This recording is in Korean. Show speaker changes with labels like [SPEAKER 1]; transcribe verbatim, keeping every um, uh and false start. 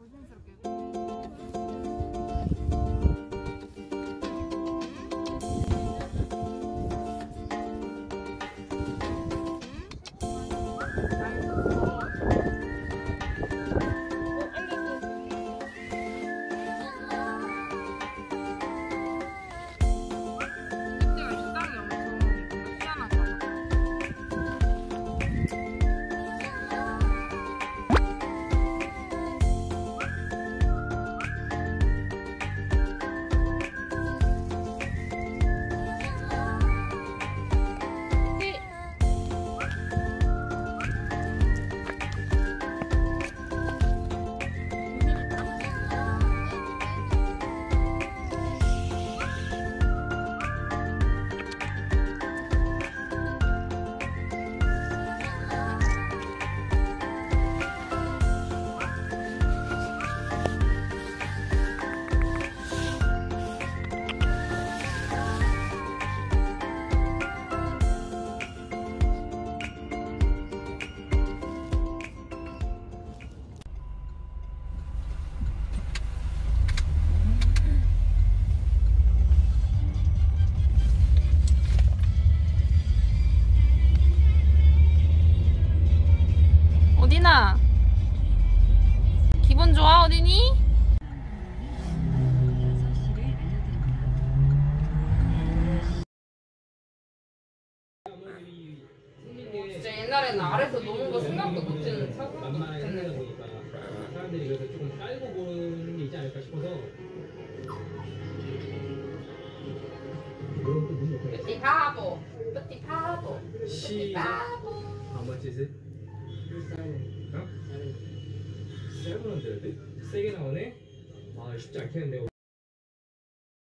[SPEAKER 1] 어디나? 기분 좋아 어디니? 진짜 옛날에는 아래서 노는 거 생각도 못했는 상상도 못했는데
[SPEAKER 2] 사람들이 그래서 조금 깔고 보는 게 있지 않을까 싶어서.
[SPEAKER 1] 뿌띠 바보 뿌띠 바보 뿌띠 바보.
[SPEAKER 2] How much is it? 어? 세븐 헌드레드? 세게 나오네? 아 쉽지 않겠는데.